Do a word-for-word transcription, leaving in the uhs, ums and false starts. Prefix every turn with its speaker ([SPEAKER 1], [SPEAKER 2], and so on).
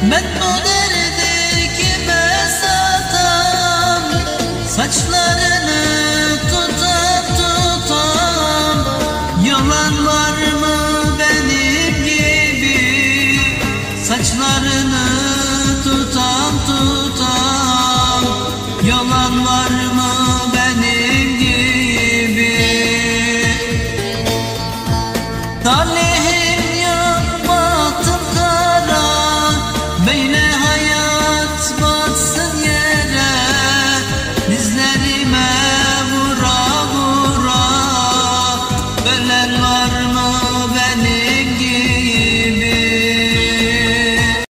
[SPEAKER 1] Ben bu derdi kime satam, saçlarını tutam tutam. Yalan var mı benim gibi, saçlarını tutam tutam.